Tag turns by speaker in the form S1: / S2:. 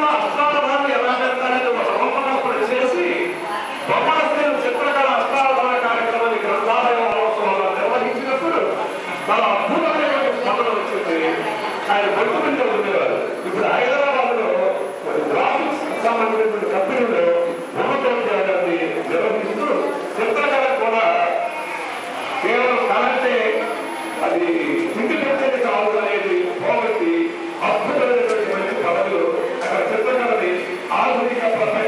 S1: చిత్రకళ అష్టావధానాలు ఎలా చేస్తారనేది ఒక రూపకల్పన చేసి బొమ్మల శ్రేణి చిత్రకళ అష్టావధాన కార్యక్రమాన్ని గ్రంథాలయ మహోత్సవంలో నిర్వహించినప్పుడు చాలా అద్భుతమైన స్పందన వచ్చింది. ఆయన బొట్టుకుంటే ఉండేవారు. ఇప్పుడు హైదరాబాద్ లో గ్రాఫిక్స్ సంబంధించిన కంపెనీలో ఉన్నతోద్యోగాన్ని నిర్వహిస్తూ చిత్రకళ కూడా కేవలం కళ అంటే అది తిండి పెట్టేది కాదు అనేది పోగొట్టి అద్భుతమైనటువంటి మంచి పదవులు అక్కడ చిత్రకళని ఆధునిక